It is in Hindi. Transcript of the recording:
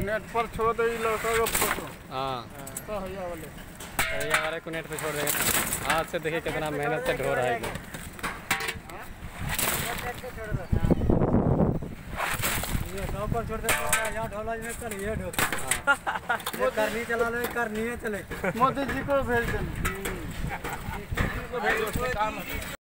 नेट पर छोड़ दे लड़का का फोटो। हाँ सहिया वाले को नेट पे छोड़ देगा ना। हाथ से देखिए कितना मेहनत से ढो रहा है। ये गाँव पर छोड़ दे यहाँ ढोला में कर ये ढो वो करनी चला ले करनी है चले मोदी जी को भेज दे।